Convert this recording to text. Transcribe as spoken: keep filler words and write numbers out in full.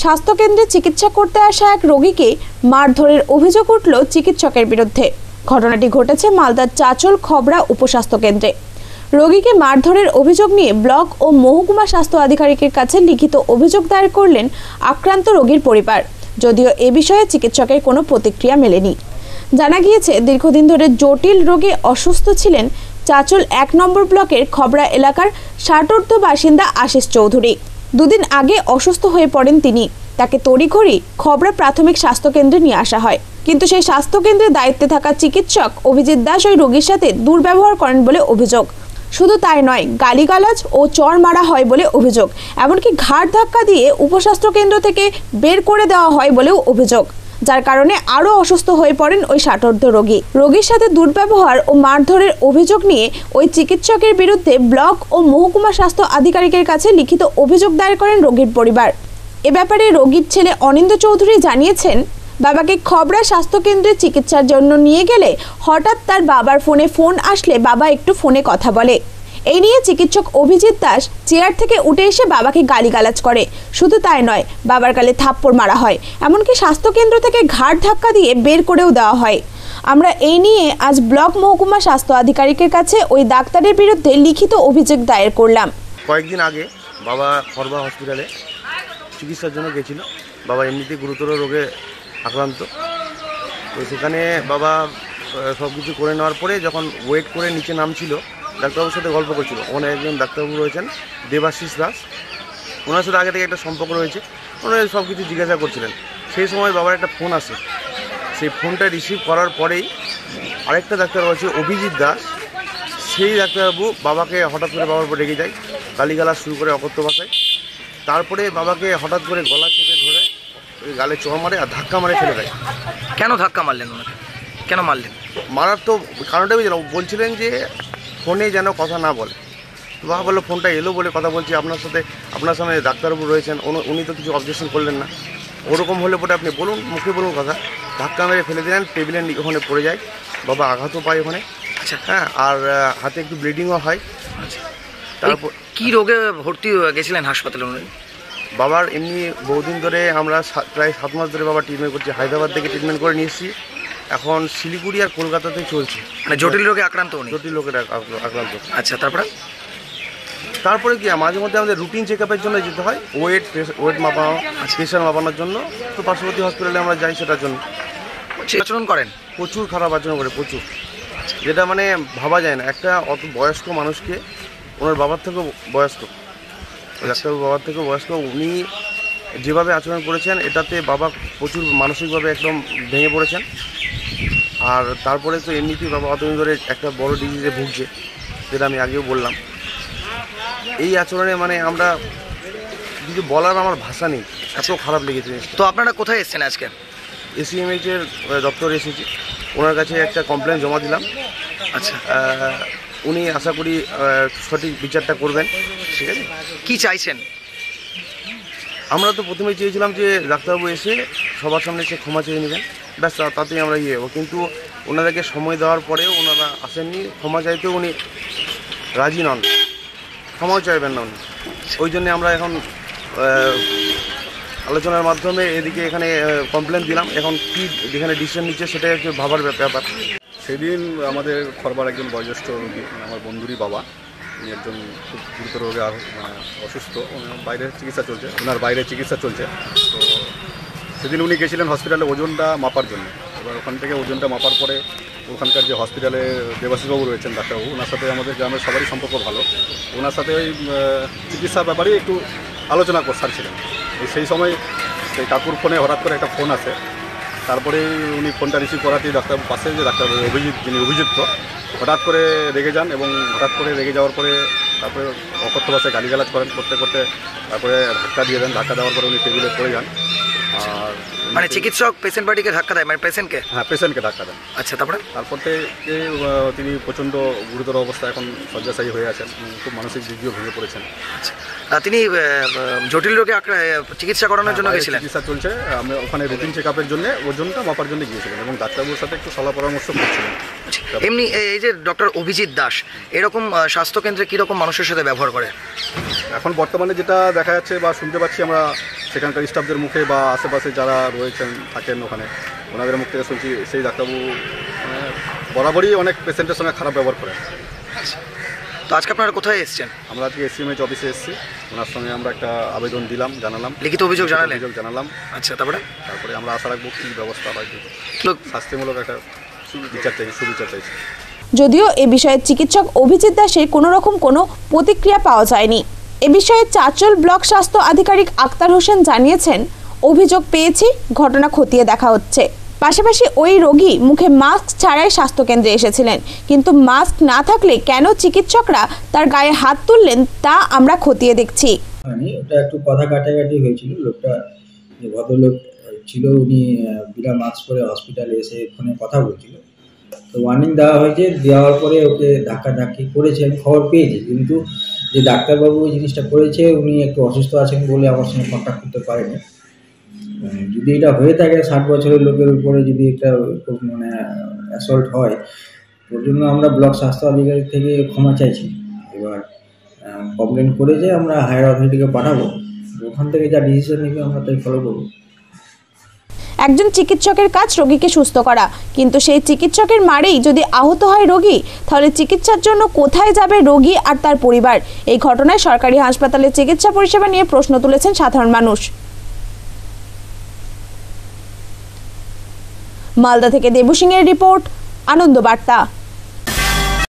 স্বাস্থ্যকেন্দ্রে চিকিৎসা করতে আসা এক রোগীকে মারধরের অভিযোগ উঠল চিকিৎসকের বিরুদ্ধে। ঘটনাটি ঘটেছে মালদার চাচল খবরা উপস্বাস্থ্য কেন্দ্রে। রোগীকে মারধরের অভিযোগ নিয়ে ব্লক ও মহকুমা স্বাস্থ্য আধিকারিকের কাছে লিখিত অভিযোগ দায়ের করলেন আক্রান্ত রোগীর পরিবার। যদিও এ বিষয়ে চিকিৎসকের কোনো প্রতিক্রিয়া মেলেনি। জানা গিয়েছে, দীর্ঘদিন ধরে জটিল রোগে অসুস্থ ছিলেন চাচল এক নম্বর ব্লকের খবরা এলাকার ষাটোর্ধ বাসিন্দা আশিস চৌধুরী। দুদিন আগে অসুস্থ হয়ে পড়েন তিনি। তাকে তড়িঘড়ি খবরা প্রাথমিক স্বাস্থ্যকেন্দ্রে নিয়ে আসা হয়, কিন্তু সেই স্বাস্থ্যকেন্দ্রে দায়িত্বে থাকা চিকিৎসক অভিজিৎ দাস ওই রোগীর সাথে দুর্ব্যবহার করেন বলে অভিযোগ। শুধু তাই নয়, গালিগালাজ ও চড় মারা হয় বলে অভিযোগ। এমনকি ঘাড় ধাক্কা দিয়ে উপস্বাস্থ্য কেন্দ্র থেকে বের করে দেওয়া হয় বলেও অভিযোগ, যার কারণে আরও অসুস্থ হয়ে পড়েন ওই ষাটোর্ধ রোগী। রোগীর সাথে দুর্ব্যবহার ও মারধরের অভিযোগ নিয়ে ওই চিকিৎসকের বিরুদ্ধে ব্লক ও মহকুমা স্বাস্থ্য আধিকারিকের কাছে লিখিত অভিযোগ দায়ের করেন রোগীর পরিবার। এ ব্যাপারে রোগীর ছেলে অনিন্দ চৌধুরী জানিয়েছেন, বাবাকে খবরা স্বাস্থ্যকেন্দ্রে চিকিৎসার জন্য নিয়ে গেলে হঠাৎ তার বাবার ফোনে ফোন আসলে বাবা একটু ফোনে কথা বলে। এই নিয়ে চিকিৎসক অভিজিৎ দাস চেয়ার থেকে উঠে এসে বাবাকে গালিগালাজ করে। শুধু তাই নয়, বাবার গালে থাপ্পড় মারা হয়, এমনকি স্বাস্থ্যকেন্দ্র থেকে ঘাড় ধাক্কা দিয়ে বের করেও দেওয়া হয়। আমরা এই নিয়ে আজ ব্লক মহকুমা স্বাস্থ্য আধিকারিকের কাছে ওই ডাক্তারের বিরুদ্ধে লিখিত অভিযোগ দায়ের করলাম। কয়েকদিন আগে বাবা খরবা হসপিটালে চিকিৎসার জন্য গেছিল। বাবা এমনিতেই গুরুতর রোগে আক্রান্ত। তো সেখানে বাবা সব কিছু করে নেওয়ার পরে যখন ওয়েট করে নিচে নামছিল, ডাক্তারবাবুর সাথে গল্প করছিল। ওখানে একজন ডাক্তারবাবু রয়েছেন দেবাশিস দাস, ওনার সাথে আগে থেকে একটা সম্পর্ক রয়েছে। ওনারা সব কিছু জিজ্ঞাসা করছিলেন। সেই সময় বাবার একটা ফোন আসে। সেই ফোনটা রিসিভ করার পরেই আরেকটা ডাক্তারবাবু আছে অভিজিৎ দাস, সেই ডাক্তারবাবু বাবাকে হঠাৎ করে বাবার উপর রেগে যায়, গালিগালাজ শুরু করে অকথ্য ভাষায়। তারপরে বাবাকে হঠাৎ করে গলা চেপে ধরে ওই গালে চড় মারে আর ধাক্কা মারে ফেলে দেয়। কেন ধাক্কা মারলেন ওনাকে? কেন মারলেন? মারার তো কারণটা বুঝলাম, বলছিলেন যে ফোনে যেন কথা না বলে। বাবা বললো ফোনটা এলো বলে কথা বলছি আপনার সাথে, আপনার সামনে ডাক্তারবাবু রয়েছেন, উনি তো কিছু অবজেকশন করলেন না। ওরকম হলে পরে আপনি বলুন, মুখে বলুন কথা। ধাক্কা মেরে ফেলে দিলেন, টেবিলের ওখানে পড়ে যায়। বাবা আঘাতও পায় ওখানে। আচ্ছা হ্যাঁ, আর হাতে একটু ব্লিডিংও হয়। আচ্ছা, তারপর কী রোগে ভর্তি গেছিলেন হাসপাতালে উনি? বাবার এমনি বহুদিন ধরে আমরা প্রায় সাত মাস ধরে বাবা ট্রিটমেন্ট করছি। হায়দ্রাবাদ থেকে ট্রিটমেন্ট করে নিয়ে এসেছি। এখন শিলিগুড়ি আর কলকাতাতে চলছে। মানে জটিল রোগে আক্রান্ত উনি? জটিল রোগের আক্রান্ত। আচ্ছা, তারপরে তারপরে কি মাঝে মধ্যে আমাদের রুটিন চেক আপের জন্য যেতে হয়, ওয়েট ওয়েট মাপানো, প্রেশার মাপানোর জন্য। তো পার্শ্ববর্তী হসপিটালে আমরা যাই সেটার জন্য। আচরণ করেন প্রচুর খারাপ আচরণ করে, প্রচুর, যেটা মানে ভাবা যায় না। একটা অত বয়স্ক মানুষকে, ওনার বাবার থেকেও বয়স্ক, ডাক্তারবাবু বাবার থেকেও বয়স্ক, উনি যেভাবে আচরণ করেছেন এটাতে বাবা প্রচুর মানসিকভাবে একদম ভেঙে পড়েছেন। আর তারপরে তো এমনিতেই বাবা অতদিন ধরে একটা বড় ডিজিজে ভুগছে, যেটা আমি আগেও বললাম। এই আচরণে মানে আমরা কিছু বলার আমার ভাষা নেই, এত খারাপ লেগেছে। তো আপনারা কোথায় এসেছেন আজকে? এসিএমএইচ এর দপ্তরে এসেছি, ওনার কাছে একটা কমপ্লেন জমা দিলাম। আচ্ছা, উনি আশা করি সঠিক বিচারটা করবেন। ঠিক আছে, কি চাইছেন? আমরা তো প্রথমেই চেয়েছিলাম যে ডাক্তারবাবু এসে সবার সামনে এসে ক্ষমা চেয়ে নেবেন, ব্যাস তাতেই আমরা ইয়ে হবো। কিন্তু ওনাদেরকে সময় দেওয়ার পরেও ওনারা আসেননি, ক্ষমা চাইতেও উনি রাজি নন, ক্ষমাও চাইবেন না উনি। ওই জন্যে আমরা এখন আলোচনার মাধ্যমে এদিকে এখানে কমপ্লেন দিলাম। এখন কী যেখানে ডিসিশন নিচ্ছে সেটাই একটু ভাবার ব্যাপার। সেদিন আমাদের খরবার একজন বয়োজ্যেষ্ঠ রোগী, আমার বন্ধুরই বাবা, উনি একজন খুব গুরুতর রোগে অসুস্থ, বাইরের চিকিৎসা চলছে, ওনার বাইরে চিকিৎসা চলছে। তো সেদিন উনি গেছিলেন হসপিটালে ওজনটা মাপার জন্য। এবার ওখান থেকে ওজনটা মাপার পরে ওখানকার যে হসপিটালে দেবাশিসবাবু রয়েছেন ডাক্তারবাবু, ওনার সাথে আমাদের গ্রামের সবারই সম্পর্ক ভালো। ওনার সাথে ওই চিকিৎসার ব্যাপারে একটু আলোচনা করছিলেন। সেই সময় সেই কাকুর ফোনে হঠাৎ করে একটা ফোন আসে। তারপরে উনি ফোনটা রিসিভ করাতেই ডাক্তার পাশে যে ডাক্তার অভিজিৎ, যিনি অভিযুক্ত, হঠাৎ করে রেগে যান এবং হঠাৎ করে রেগে যাওয়ার পরে তারপরে অকথ্য ভাষায় গালিগালাজ করেন করতে করতে তারপরে ধাক্কা দিয়ে দেন। ধাক্কা দেওয়ার পরে উনি টেবিলে পড়ে যান। আর মানে চিকিৎসক পেশেন্ট পার্টিকে ধাক্কা দেয়, মানে পেশেন্টকে? হ্যাঁ, পেশেন্টকে ধাক্কা দেন। আচ্ছা, তারপরে তারপর থেকে তিনি প্রচণ্ড গুরুতর অবস্থা, এখন শয্যাশায়ী হয়ে আছেন, খুব মানসিক দিক দিয়েও ভেঙে পড়েছেন। আচ্ছা, তিনি জটিল রোগে চিকিৎসা করানোর জন্য গেছিলেন? চিকিৎসা চলছে, আমি ওখানে রুটিন চেক আপের জন্য ওজনটা মাপার জন্য গিয়েছিলেন এবং ডাক্তারবাবুর সাথে একটু সলা পরামর্শ করছিলেন। এমনি এ- এই যে ডক্টর অভিজিৎ দাস এরকম আহ, স্বাস্থ্যকেন্দ্রে কীরকম মানুষের সাথে ব্যবহার করে? এখন বর্তমানে যেটা দেখা যাচ্ছে বা শুনতে পাচ্ছি আমরা সেখানকার স্টাফদের মুখে বা আশেপাশে যারা রয়েছেন থাকেন ওখানে ওনাদের মুখ থেকে শুনছি সেই ডাক্তারবাবু মানে বরাবরই অনেক পেশেন্টের সঙ্গে খারাপ ব্যবহার করেন। তো আজকে আপনারা কোথায় এসেছেন? আমরা আজকে এসিএমএইচ অফিসে এসেছি, ওনার সঙ্গে আমরা একটা আবেদন দিলাম, জানালাম, লিখিত অভিযোগ জানালেন? অভিযোগ জানালাম। আচ্ছা, তারপরে তারপরে আমরা আশা রাখবো কী ব্যবস্থা হয়, লোক শাস্তিমূলক একটা বিচার চাইছি, সুবিচার চাইছি। যদিও এ বিষয়ে চিকিৎসক অভিজিৎ দাসের কোনো রকম কোনো প্রতিক্রিয়া পাওয়া যায়নি। এ বিষয়ে চাঁচল ব্লক স্বাস্থ্য আধিকারিক আক্তার হোসেন জানিয়েছেন, অভিযোগ পেয়েছি, ঘটনা খতিয়ে দেখা হচ্ছে। পাশাপাশি ওই রোগী মুখে মাস্ক ছাড়াই স্বাস্থ্যকেন্দ্রে এসেছিলেন, কিন্তু মাস্ক না থাকলে কেন চিকিৎসকরা তার গায়ে হাত তুললেন তা আমরা খতিয়ে দেখছি। মানে ওটা একটু কথা কাটাকাটি হয়েছিল। লোকটা যে ভদ্রলোক ছিল উনি আহ, বিনা মাস্ক পরে হসপিটালে এসে ফোনে কথা বলছিল। তো ওয়ার্নিং দেওয়া হয়েছে, দেওয়ার পরে ওকে ধাক্কাধাক্কি করেছে, আমি খবর পেয়েছি। কিন্তু যে ডাক্তারবাবু ওই জিনিসটা করেছে উনি একটু অসুস্থ আছেন বলে আমার সঙ্গে কন্ট্যাক্ট করতে পারেনি। উম, যদি এটা হয়ে থাকে ষাট বছরের লোকের উপরে যদি একটা খুব মানে অ্যাসল্ট হয়, ওর জন্য আমরা ব্লক স্বাস্থ্য আধিকারিক থেকে ক্ষমা চাইছি। এবার কমপ্লেন করেছে, আমরা হায়ার অথরিটিকে পাঠাবো, ওখান থেকে যা ডিসিশন নেবে আমরা তাই ফলো করবো। একজন চিকিৎসকের কাজ রোগীকে সুস্থ করা, কিন্তু সেই চিকিৎসকের মারেই যদি আহত হয় রোগী, তাহলে চিকিৎসার জন্য কোথায় যাবে রোগী আর তার পরিবার? এই ঘটনায় সরকারি হাসপাতালে চিকিৎসা পরিষেবা নিয়ে প্রশ্ন তুলেছেন সাধারণ মানুষ। মালদা থেকে দেবু সিংয়ের রিপোর্ট, আনন্দ বার্তা।